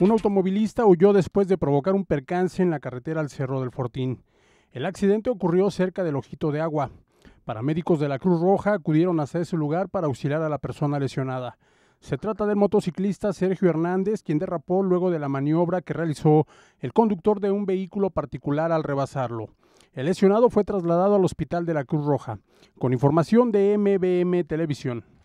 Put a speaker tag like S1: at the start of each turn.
S1: Un automovilista huyó después de provocar un percance en la carretera al Cerro del Fortín. El accidente ocurrió cerca del Ojito de Agua. Paramédicos de la Cruz Roja acudieron hasta ese lugar para auxiliar a la persona lesionada. Se trata del motociclista Sergio Hernández, quien derrapó luego de la maniobra que realizó el conductor de un vehículo particular al rebasarlo. El lesionado fue trasladado al hospital de la Cruz Roja. Con información de MBM Televisión.